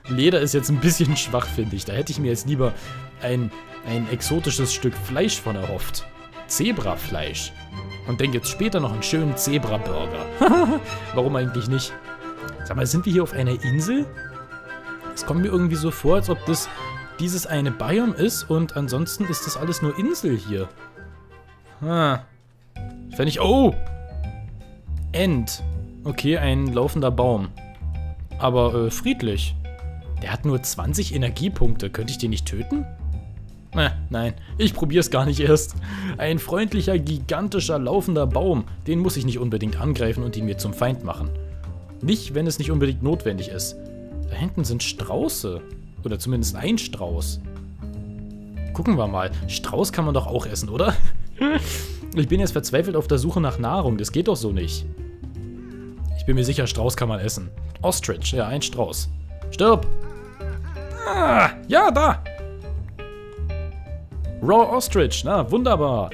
Leder ist jetzt ein bisschen schwach, finde ich. Da hätte ich mir jetzt lieber ein exotisches Stück Fleisch von erhofft. Zebrafleisch. Und denke jetzt später noch einen schönen Zebra-Burger. Warum eigentlich nicht? Sag mal, sind wir hier auf einer Insel? Es kommt mir irgendwie so vor, als ob das dieses eine Biome ist und ansonsten ist das alles nur Insel hier. Fände ich... Oh! End. Okay, ein laufender Baum. Aber friedlich. Der hat nur 20 Energiepunkte. Könnte ich den nicht töten? Nein, ich probier's gar nicht erst. Ein freundlicher, gigantischer, laufender Baum. Den muss ich nicht unbedingt angreifen und ihn mir zum Feind machen. Nicht, wenn es nicht unbedingt notwendig ist. Da hinten sind Strauße. Oder zumindest ein Strauß. Gucken wir mal. Strauß kann man doch auch essen, oder? Ich bin jetzt verzweifelt auf der Suche nach Nahrung. Das geht doch so nicht. Ich bin mir sicher, Strauß kann man essen. Ostrich, ja, ein Strauß. Stirb! Ja, da! Raw Ostrich, na, wunderbar.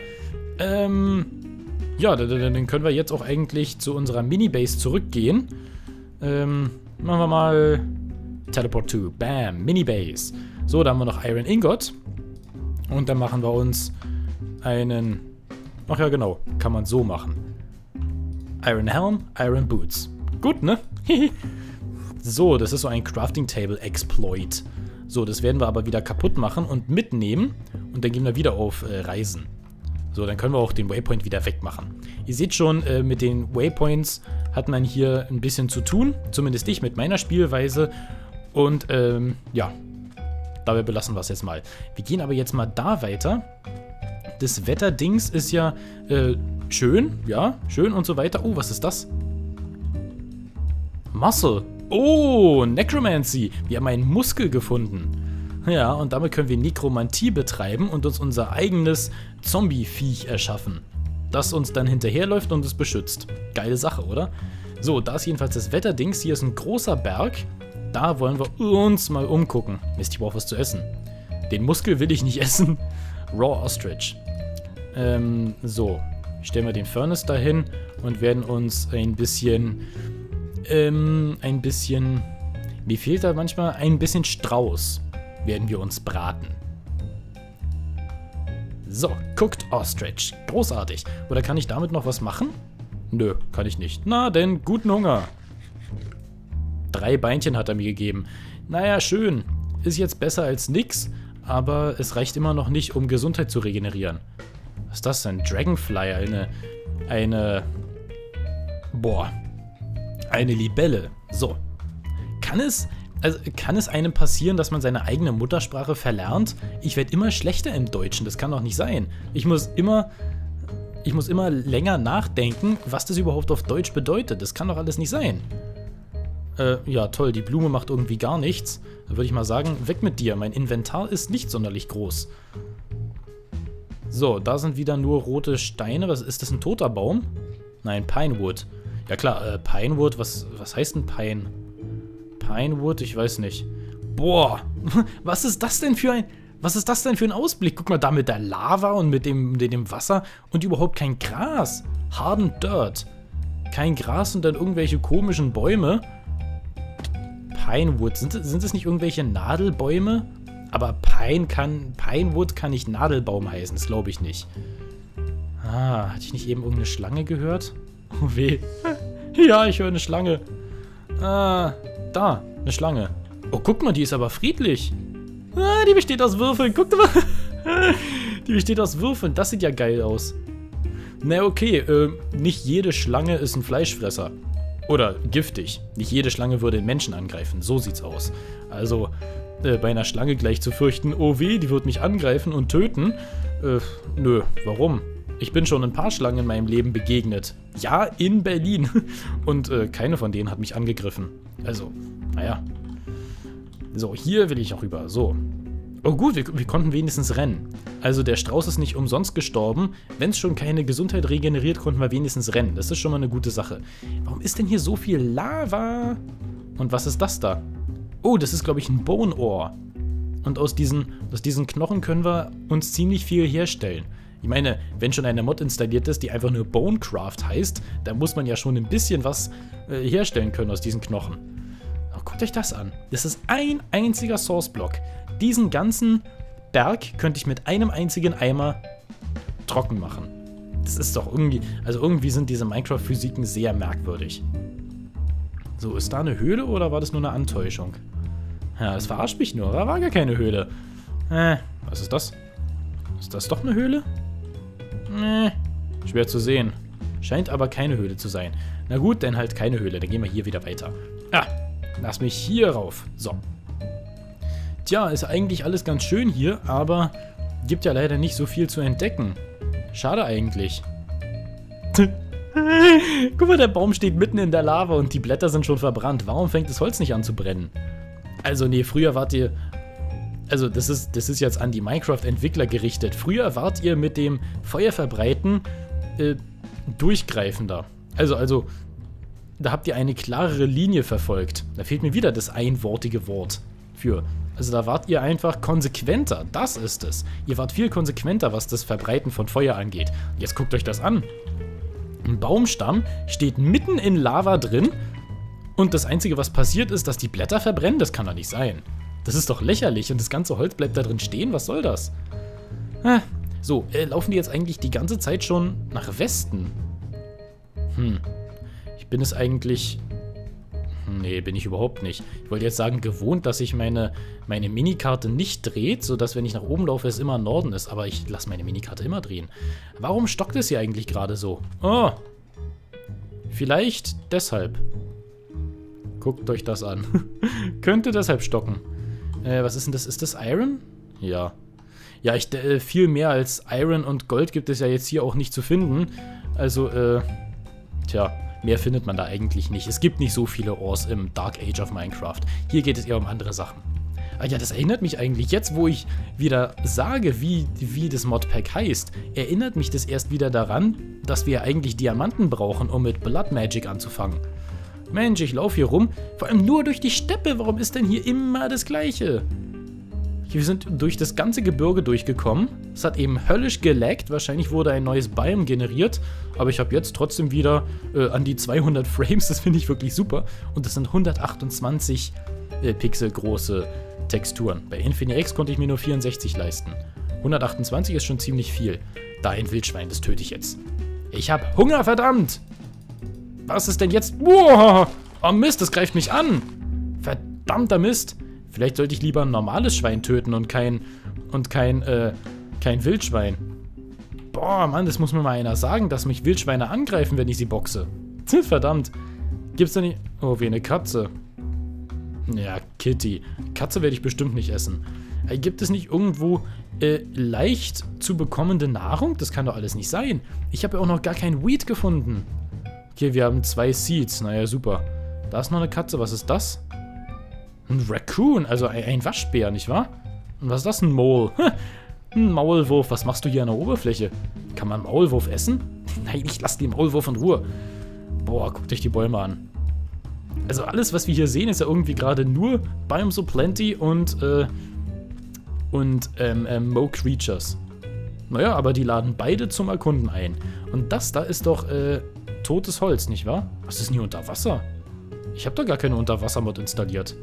Ja, dann können wir jetzt auch eigentlich zu unserer Mini-Base zurückgehen. Machen wir mal Teleport to, bam, Mini-Base. So, da haben wir noch Iron Ingot. Und dann machen wir uns einen... Ach ja, genau, kann man so machen. Iron Helm, Iron Boots. Gut, ne? So, das ist so ein Crafting Table Exploit. So, das werden wir aber wieder kaputt machen und mitnehmen. Und dann gehen wir wieder auf Reisen. So, dann können wir auch den Waypoint wieder wegmachen. Ihr seht schon, mit den Waypoints hat man hier ein bisschen zu tun. Zumindest ich mit meiner Spielweise. Und, ja. Dabei belassen wir es jetzt mal. Wir gehen aber jetzt mal da weiter. Das Wetterdings ist ja schön. Ja, schön und so weiter. Oh, was ist das? Muscle. Oh, Necromancy. Wir haben einen Muskel gefunden. Ja, und damit können wir Nekromantie betreiben und uns unser eigenes Zombie-Viech erschaffen. Das uns dann hinterherläuft und es beschützt. Geile Sache, oder? So, da ist jedenfalls das Wetterdings. Hier ist ein großer Berg. Da wollen wir uns mal umgucken. Mist, ich brauche was zu essen. Den Muskel will ich nicht essen. Raw Ostrich. So. Stellen wir den Furnace dahin und werden uns ein bisschen... Mir fehlt da manchmal ein bisschen Strauß. Werden wir uns braten. So, Cooked Ostrich. Großartig. Oder kann ich damit noch was machen? Nö, kann ich nicht. Na denn, guten Hunger. 3 Beinchen hat er mir gegeben. Naja, schön. Ist jetzt besser als nix, aber es reicht immer noch nicht, um Gesundheit zu regenerieren. Was ist das denn? Dragonfly, eine Libelle. So. Kann es einem passieren, dass man seine eigene Muttersprache verlernt? Ich werde immer schlechter im Deutschen. Das kann doch nicht sein. Ich muss immer länger nachdenken, was das überhaupt auf Deutsch bedeutet. Das kann doch alles nicht sein. Ja, toll. Die Blume macht irgendwie gar nichts. Da würde ich mal sagen, weg mit dir. Mein Inventar ist nicht sonderlich groß. So, da sind wieder nur rote Steine. Was ist das, ein toter Baum? Nein, Pinewood. Ja klar, Pinewood, was heißt denn Pine? Pinewood, ich weiß nicht. Boah, was ist das denn für ein Ausblick? Guck mal, da mit der Lava und mit dem Wasser und überhaupt kein Gras. Hardened Dirt. Kein Gras und dann irgendwelche komischen Bäume. Pinewood, sind es nicht irgendwelche Nadelbäume? Aber Pinewood kann nicht Nadelbaum heißen, das glaube ich nicht. Ah, hatte ich nicht eben irgendeine Schlange gehört? Oh weh. Ja, ich höre eine Schlange. Ah, da, eine Schlange. Oh, guck mal, die ist aber friedlich. Ah, die besteht aus Würfeln, guck mal. Die besteht aus Würfeln, das sieht ja geil aus. Na okay, nicht jede Schlange ist ein Fleischfresser. Oder giftig. Nicht jede Schlange würde den Menschen angreifen, so sieht's aus. Also, bei einer Schlange gleich zu fürchten, oh weh, die wird mich angreifen und töten. Nö, warum? Ich bin schon ein paar Schlangen in meinem Leben begegnet. Ja, in Berlin. Und keine von denen hat mich angegriffen. Also, naja. So, hier will ich auch rüber. So. Oh gut, wir konnten wenigstens rennen. Also der Strauß ist nicht umsonst gestorben. Wenn es schon keine Gesundheit regeneriert, konnten wir wenigstens rennen. Das ist schon mal eine gute Sache. Warum ist denn hier so viel Lava? Und was ist das da? Oh, das ist, glaube ich, ein Bone Ore. Und aus diesen Knochen können wir uns ziemlich viel herstellen. Ich meine, wenn schon eine Mod installiert ist, die einfach nur Bonecraft heißt, dann muss man ja schon ein bisschen was herstellen können aus diesen Knochen. guckt euch das an. Das ist ein einziger Source-Block. Diesen ganzen Berg könnte ich mit einem einzigen Eimer trocken machen. Das ist doch irgendwie... Also irgendwie sind diese Minecraft-Physiken sehr merkwürdig. So, ist da eine Höhle oder war das nur eine Antäuschung? Ja, das verarscht mich nur. Da war gar keine Höhle. Was ist das? Ist das doch eine Höhle? Schwer zu sehen. Scheint aber keine Höhle zu sein. Na gut, dann halt keine Höhle. Dann gehen wir hier wieder weiter. Lass mich hier rauf. So. Tja, ist eigentlich alles ganz schön hier, aber gibt ja leider nicht so viel zu entdecken. Schade eigentlich. Guck mal, der Baum steht mitten in der Lava und die Blätter sind schon verbrannt. Warum fängt das Holz nicht an zu brennen? Also nee, früher wart ihr... Also das ist jetzt an die Minecraft-Entwickler gerichtet. Früher wart ihr mit dem Feuerverbreiten durchgreifender. Also, da habt ihr eine klarere Linie verfolgt. Da fehlt mir wieder das einwortige Wort für. Also da wart ihr einfach konsequenter. Das ist es. Ihr wart viel konsequenter, was das Verbreiten von Feuer angeht. Jetzt guckt euch das an. Ein Baumstamm steht mitten in Lava drin und das Einzige, was passiert ist, dass die Blätter verbrennen. Das kann doch nicht sein. Das ist doch lächerlich und das ganze Holz bleibt da drin stehen. Was soll das? So, laufen die jetzt eigentlich die ganze Zeit schon nach Westen? Ich bin es eigentlich... Nee, bin ich überhaupt nicht. Ich wollte jetzt sagen, gewohnt, dass sich meine Minikarte nicht dreht, sodass, wenn ich nach oben laufe, es immer Norden ist. Aber ich lasse meine Minikarte immer drehen. Warum stockt es hier eigentlich gerade so? Oh, vielleicht deshalb. Guckt euch das an. Könnte deshalb stocken. Was ist denn das? Ist das Iron? Ja. Ja, viel mehr als Iron und Gold gibt es ja jetzt hier auch nicht zu finden. Also, tja, mehr findet man da eigentlich nicht. Es gibt nicht so viele Ores im Dark Age of Minecraft. Hier geht es eher um andere Sachen. Ah ja, das erinnert mich eigentlich, jetzt wo ich wieder sage, wie das Modpack heißt, erinnert mich das erst wieder daran, dass wir eigentlich Diamanten brauchen, um mit Blood Magic anzufangen. Mensch, ich laufe hier rum, vor allem nur durch die Steppe. Warum ist denn hier immer das Gleiche? Wir sind durch das ganze Gebirge durchgekommen. Es hat eben höllisch gelaggt. Wahrscheinlich wurde ein neues Biome generiert. Aber ich habe jetzt trotzdem wieder an die 200 Frames. Das finde ich wirklich super. Und das sind 128 Pixel große Texturen. Bei Infinix konnte ich mir nur 64 leisten. 128 ist schon ziemlich viel. Da ein Wildschwein, das töte ich jetzt. Ich habe Hunger, verdammt! Was ist denn jetzt? Boah! Oh Mist, das greift mich an! Verdammter Mist! Vielleicht sollte ich lieber ein normales Schwein töten und kein Wildschwein. Boah, Mann, das muss mir mal einer sagen, dass mich Wildschweine angreifen, wenn ich sie boxe. Verdammt. Gibt's da nicht... Oh, wie eine Katze. Ja, Kitty. Katze werde ich bestimmt nicht essen. Gibt es nicht irgendwo leicht zu bekommende Nahrung? Das kann doch alles nicht sein. Ich habe ja auch noch gar kein Weed gefunden. Okay, wir haben 2 Seeds. Naja, super. Da ist noch eine Katze. Was ist das? Ein Raccoon, also ein Waschbär, nicht wahr? Und was ist das? Ein Mole. Ein Maulwurf. Was machst du hier an der Oberfläche? Kann man Maulwurf essen? Nein, ich lasse den Maulwurf in Ruhe. Boah, guckt euch die Bäume an. Also alles, was wir hier sehen, ist ja irgendwie gerade nur Biome So Plenty und Mo Creatures. Naja, aber die laden beide zum Erkunden ein. Und das da ist doch totes Holz, nicht wahr? Was ist denn hier unter Wasser? Ich habe da gar keine Unterwasser-Mod installiert.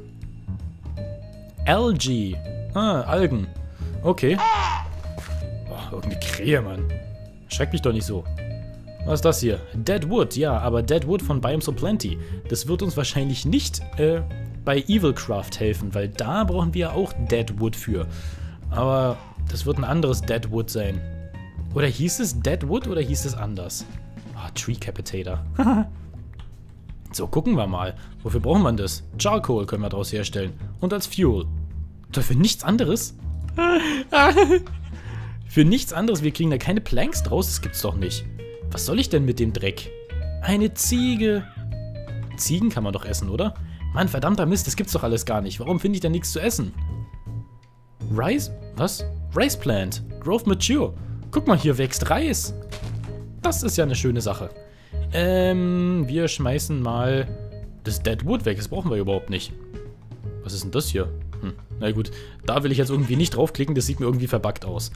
Algae. Algen. Okay. Boah, irgendeine Krähe, Mann. Schreck mich doch nicht so. Was ist das hier? Dead Wood, ja, aber Dead Wood von Biome So Plenty. Das wird uns wahrscheinlich nicht bei Evilcraft helfen, weil da brauchen wir ja auch Dead Wood für. Aber das wird ein anderes Dead Wood sein. Oder hieß es Dead Wood oder hieß es anders? Tree Capitator. So, gucken wir mal. Wofür brauchen wir das? Charcoal können wir daraus herstellen. Und als Fuel. Für nichts anderes? Für nichts anderes? Wir kriegen da keine Planks draus? Das gibt's doch nicht. Was soll ich denn mit dem Dreck? Eine Ziege. Ziegen kann man doch essen, oder? Mann, verdammter Mist, das gibt's doch alles gar nicht. Warum finde ich da nichts zu essen? Rice? Was? Rice Plant. Growth Mature. Guck mal, hier wächst Reis. Das ist ja eine schöne Sache. Wir schmeißen mal das Dead Wood weg. Das brauchen wir überhaupt nicht. Was ist denn das hier? Na gut, da will ich jetzt irgendwie nicht draufklicken. Das sieht mir irgendwie verbuggt aus.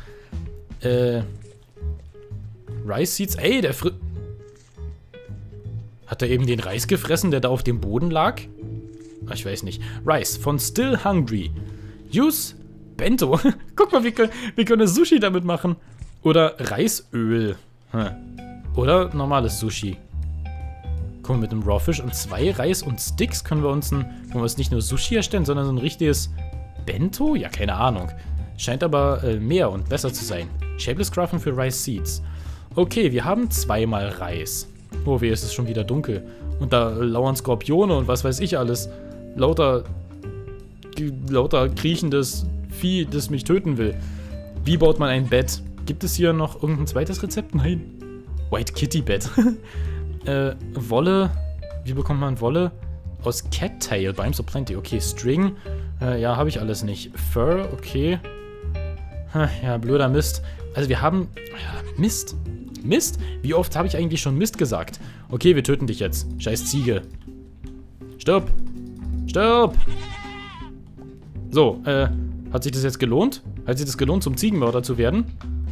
Rice Seeds. Ey, der Hat er eben den Reis gefressen, der da auf dem Boden lag? Ich weiß nicht. Rice von Still Hungry. Use Bento. Guck mal, wir können Sushi damit machen. Oder Reisöl. Oder normales Sushi. Guck mal, mit einem Rawfish und 2 Reis und Sticks können wir uns nicht nur Sushi erstellen, sondern so ein richtiges Bento? Ja, keine Ahnung. Scheint aber mehr und besser zu sein. Shapeless Crafting für Rice Seeds. Okay, wir haben 2-mal Reis. Oh weh, es ist schon wieder dunkel. Und da lauern Skorpione und was weiß ich alles. Lauter kriechendes Vieh, das mich töten will. Wie baut man ein Bett? Gibt es hier noch irgendein zweites Rezept? Nein. White Kitty Bett. Wolle. Wie bekommt man Wolle? Aus Cattail. Bimes of Plenty. Okay, String. Ja, habe ich alles nicht. Fur, okay. Ja, blöder Mist. Also wir haben... Ja, Mist. Mist? Wie oft habe ich eigentlich schon Mist gesagt? Okay, wir töten dich jetzt. Scheiß Ziege. Stirb. Stirb. So, hat sich das jetzt gelohnt? Hat sich das gelohnt, zum Ziegenmörder zu werden?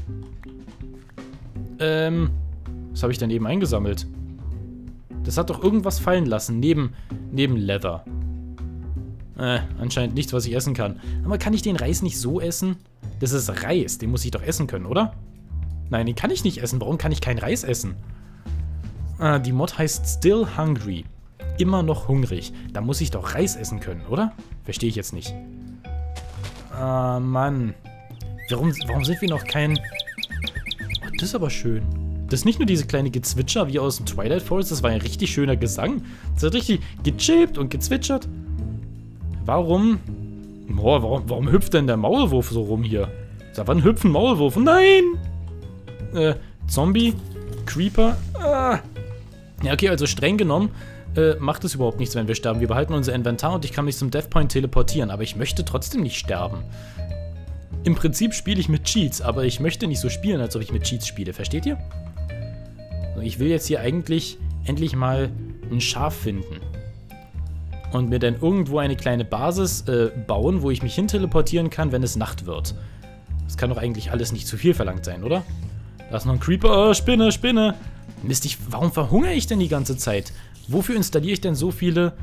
Was habe ich denn eben eingesammelt? Das hat doch irgendwas fallen lassen, neben Leather. Anscheinend nichts, was ich essen kann. Aber kann ich den Reis nicht so essen? Das ist Reis, den muss ich doch essen können, oder? Nein, den kann ich nicht essen. Warum kann ich keinen Reis essen? Die Mod heißt Still Hungry. Immer noch hungrig. Da muss ich doch Reis essen können, oder? Verstehe ich jetzt nicht. Ah, Mann. Warum sind wir noch kein... Oh, das ist aber schön. Das ist nicht nur diese kleine Gezwitscher wie aus dem Twilight Forest. Das war ein richtig schöner Gesang. Das hat richtig gechippt und gezwitschert. Warum hüpft denn der Maulwurf so rum hier? Sag, wann hüpft ein Maulwurf? Nein! Zombie, Creeper. Ja, okay, also streng genommen macht es überhaupt nichts, wenn wir sterben. Wir behalten unser Inventar und ich kann mich zum Death Point teleportieren, aber ich möchte trotzdem nicht sterben. Im Prinzip spiele ich mit Cheats, aber ich möchte nicht so spielen, als ob ich mit Cheats spiele. Versteht ihr? Ich will jetzt hier eigentlich endlich mal ein Schaf finden. Und mir dann irgendwo eine kleine Basis bauen, wo ich mich hin teleportieren kann, wenn es Nacht wird. Das kann doch eigentlich alles nicht zu viel verlangt sein, oder? Da ist noch ein Creeper. Oh, Spinne, Spinne. Mist, warum verhungere ich denn die ganze Zeit? Wofür installiere ich denn so viele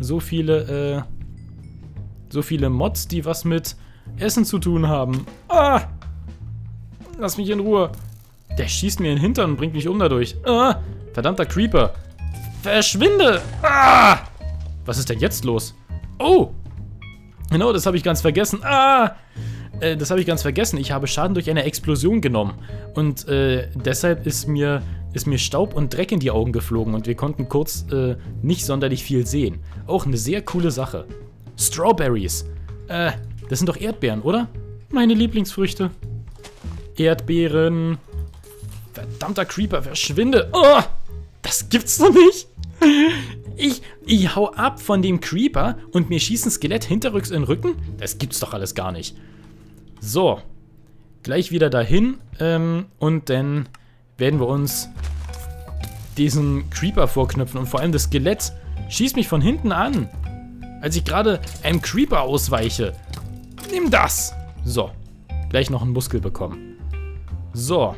Mods, die was mit Essen zu tun haben? Ah! Lass mich in Ruhe. Der schießt mir in den Hintern und bringt mich um dadurch. Ah! Verdammter Creeper. Verschwinde! Ah! Was ist denn jetzt los? Oh! Genau, das habe ich ganz vergessen. Ah! Das habe ich ganz vergessen. Ich habe Schaden durch eine Explosion genommen. Und deshalb ist mir Staub und Dreck in die Augen geflogen. Und wir konnten kurz nicht sonderlich viel sehen. Auch eine sehr coole Sache. Strawberries. Das sind doch Erdbeeren, oder? Meine Lieblingsfrüchte. Erdbeeren. Verdammter Creeper, verschwinde. Oh! Das gibt's doch nicht. Ich hau ab von dem Creeper und mir schießt ein Skelett hinterrücks in den Rücken? Das gibt's doch alles gar nicht. So, gleich wieder dahin und dann werden wir uns diesen Creeper vorknüpfen. Und vor allem das Skelett schießt mich von hinten an, als ich gerade einem Creeper ausweiche. Nimm das! So, gleich noch einen Muskel bekommen. So,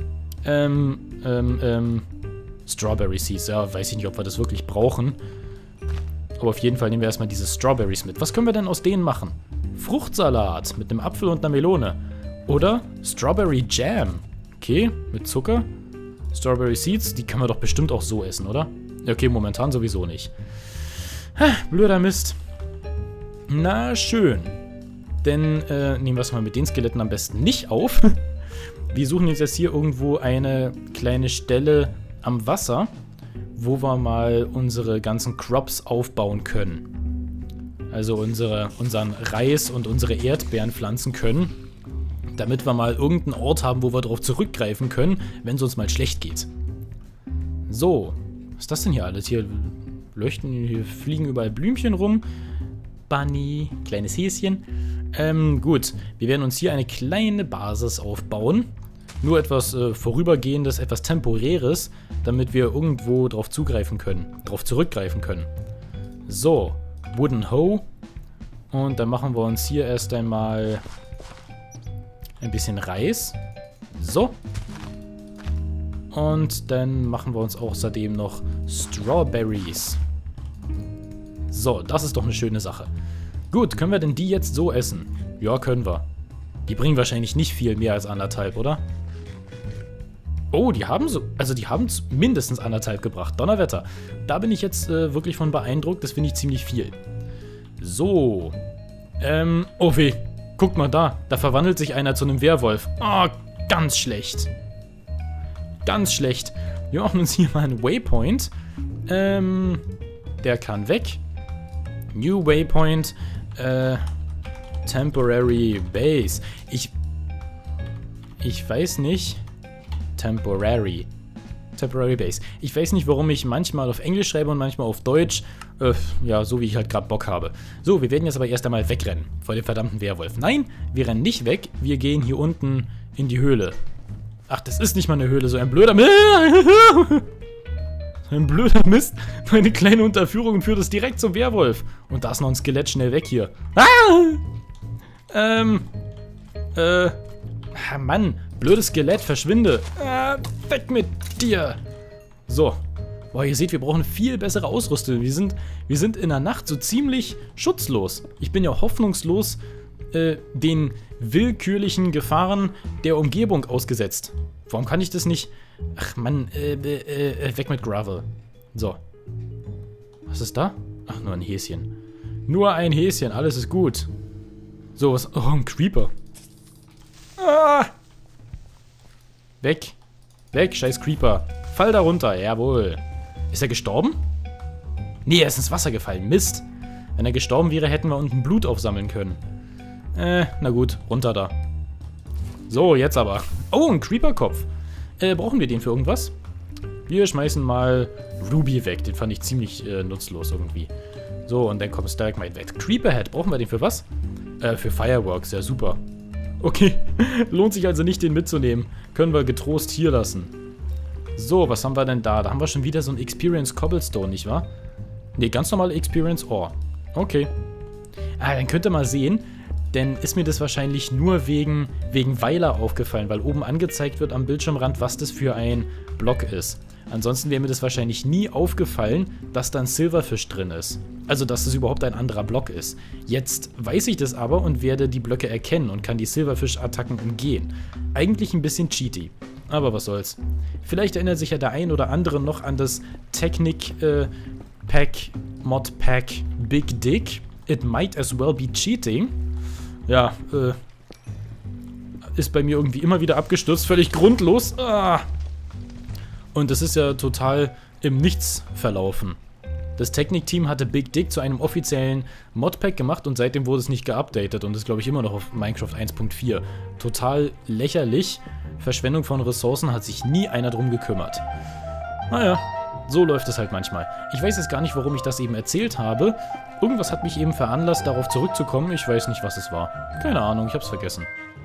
Strawberry Seeds, ja, weiß ich nicht, ob wir das wirklich brauchen. Aber auf jeden Fall nehmen wir erstmal diese Strawberries mit. Was können wir denn aus denen machen? Fruchtsalat mit einem Apfel und einer Melone. Oder Strawberry Jam. Okay, mit Zucker. Strawberry Seeds, die können wir doch bestimmt auch so essen, oder? Okay, momentan sowieso nicht. Blöder Mist. Na schön. Dann nehmen wir es mal mit den Skeletten am besten nicht auf. Wir suchen jetzt hier irgendwo eine kleine Stelle am Wasser, wo wir mal unsere ganzen Crops aufbauen können. Also unseren Reis und unsere Erdbeeren pflanzen können, damit wir mal irgendeinen Ort haben, wo wir darauf zurückgreifen können, wenn es uns mal schlecht geht. So, was ist das denn hier alles? Hier fliegen überall Blümchen rum. Bunny, kleines Häschen. Gut, wir werden uns hier eine kleine Basis aufbauen. Nur etwas Vorübergehendes, etwas Temporäres, damit wir irgendwo drauf zurückgreifen können. So, Wooden Hoe. Und dann machen wir uns hier erst einmal ein bisschen Reis. So. Und dann machen wir uns außerdem noch Strawberries. So, das ist doch eine schöne Sache. Gut, können wir denn die jetzt so essen? Ja, können wir. Die bringen wahrscheinlich nicht viel mehr als 1,5, oder? Oh, die haben so, also die haben mindestens 1,5 gebracht. Donnerwetter. Da bin ich jetzt wirklich von beeindruckt. Das finde ich ziemlich viel. So. Oh weh. Guck mal da. Da verwandelt sich einer zu einem Werwolf. Oh, ganz schlecht. Ganz schlecht. Wir machen uns hier mal einen Waypoint. Der kann weg. New Waypoint. Temporary Base. Ich weiß nicht. Temporary Base. Ich weiß nicht, warum ich manchmal auf Englisch schreibe und manchmal auf Deutsch. Ja, so wie ich halt gerade Bock habe. So, wir werden jetzt aber erst einmal wegrennen vor dem verdammten Werwolf. Nein, wir rennen nicht weg. Wir gehen hier unten in die Höhle. Ach, das ist nicht mal eine Höhle, so ein blöder Mist. Ein blöder Mist. Meine kleine Unterführung führt es direkt zum Werwolf. Und da ist noch ein Skelett, schnell weg hier. Mann, blödes Skelett, verschwinde. Weg mit dir. So. Boah, ihr seht, wir brauchen viel bessere Ausrüstung. Wir sind in der Nacht so ziemlich schutzlos. Ich bin ja hoffnungslos den willkürlichen Gefahren der Umgebung ausgesetzt. Warum kann ich das nicht... Ach Mann, weg mit Gravel. So. Was ist da? Ach, nur ein Häschen. Nur ein Häschen, alles ist gut. So, was... Oh, ein Creeper. Ah! Weg. Weg, scheiß Creeper. Fall da runter, jawohl. Ist er gestorben? Nee, er ist ins Wasser gefallen. Mist. Wenn er gestorben wäre, hätten wir unten Blut aufsammeln können. Na gut, runter da. So, jetzt aber. Oh, ein Creeper-Kopf. Brauchen wir den für irgendwas? Wir schmeißen mal Ruby weg. Den fand ich ziemlich nutzlos irgendwie. So, und dann kommt Stalagmite weg. Creeper-Head, brauchen wir den für was? Für Fireworks, ja super. Okay, lohnt sich also nicht, den mitzunehmen. Können wir getrost hier lassen. So, was haben wir denn da? Da haben wir schon wieder so ein Experience Cobblestone, nicht wahr? Ne, ganz normal Experience Ore. Okay. Dann könnt ihr mal sehen, denn ist mir das wahrscheinlich nur wegen Weiler aufgefallen, weil oben angezeigt wird am Bildschirmrand, was das für ein Block ist. Ansonsten wäre mir das wahrscheinlich nie aufgefallen, dass da ein Silverfish drin ist. Also, dass das überhaupt ein anderer Block ist. Jetzt weiß ich das aber und werde die Blöcke erkennen und kann die Silverfish-Attacken umgehen. Eigentlich ein bisschen cheaty. Aber was soll's. Vielleicht erinnert sich ja der ein oder andere noch an das Technic-Pack, Mod-Pack Big Dick. It might as well be cheating. Ja, ist bei mir irgendwie immer wieder abgestürzt, völlig grundlos. Und das ist ja total im Nichts verlaufen. Das Technik-Team hatte Big Dick zu einem offiziellen Modpack gemacht und seitdem wurde es nicht geupdatet und ist, glaube ich, immer noch auf Minecraft 1.4. Total lächerlich. Verschwendung von Ressourcen, hat sich nie einer drum gekümmert. Naja, so läuft es halt manchmal. Ich weiß jetzt gar nicht, warum ich das eben erzählt habe. Irgendwas hat mich eben veranlasst, darauf zurückzukommen. Ich weiß nicht, was es war. Keine Ahnung, ich hab's vergessen.